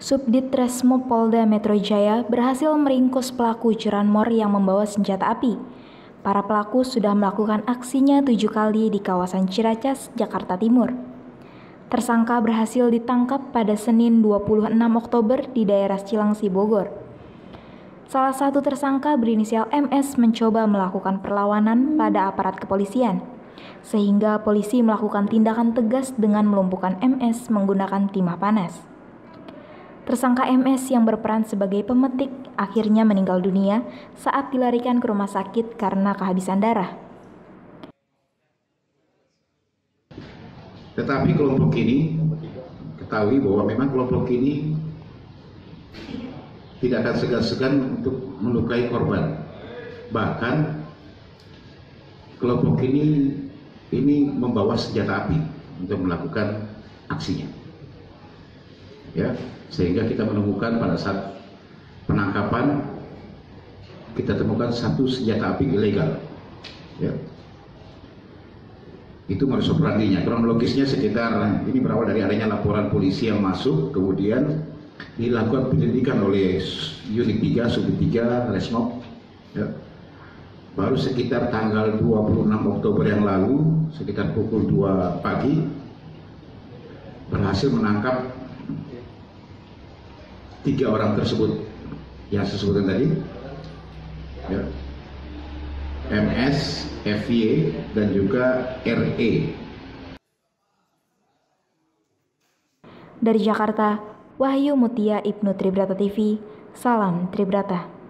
Subdit Resmob Polda Metro Jaya berhasil meringkus pelaku curanmor yang membawa senjata api. Para pelaku sudah melakukan aksinya 7 kali di kawasan Ciracas, Jakarta Timur. Tersangka berhasil ditangkap pada Senin 26 Oktober di daerah Cilangsi, Bogor. Salah satu tersangka berinisial MS mencoba melakukan perlawanan pada aparat kepolisian, sehingga polisi melakukan tindakan tegas dengan melumpuhkan MS menggunakan timah panas. Tersangka MS yang berperan sebagai pemetik akhirnya meninggal dunia saat dilarikan ke rumah sakit karena kehabisan darah. Tetapi kelompok ini, ketahui bahwa memang kelompok ini tidak akan segan-segan untuk melukai korban. Bahkan kelompok ini membawa senjata api untuk melakukan aksinya. Ya, sehingga kita menemukan pada saat penangkapan kita temukan satu senjata api ilegal. Ya. Itu modus operandinya. Kronologisnya sekitar ini berawal dari adanya laporan polisi yang masuk, kemudian dilakukan penyelidikan oleh Unit 3, Subdit 3, Resmob. Ya. Baru sekitar tanggal 26 Oktober yang lalu, sekitar pukul 2 pagi, berhasil menangkap 3 orang tersebut yang saya sebutkan tadi, ya. MS, FY, dan juga RE. Dari Jakarta, Wahyu Mutia Ibnu Tribrata TV, salam Tribrata.